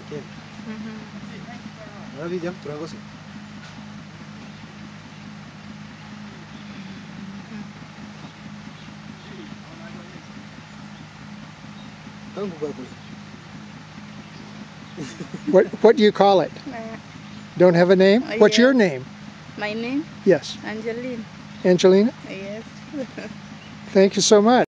Ken. Mhm. Ahora Vivian, tú algo así. Ang bubaboy. What do you call it? Don't have a name? What's your Yes. name? My name? Yes. Angeline. Angelina? Yes. Thank you so much.